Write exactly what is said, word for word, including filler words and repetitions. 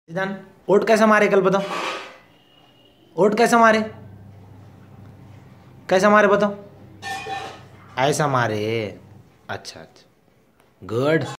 जिदान ओट कैसे मारे कल बताओ। ओट कैसे मारे, कैसे मारे बताओ। ऐसा मारे, अच्छा अच्छा, गुड।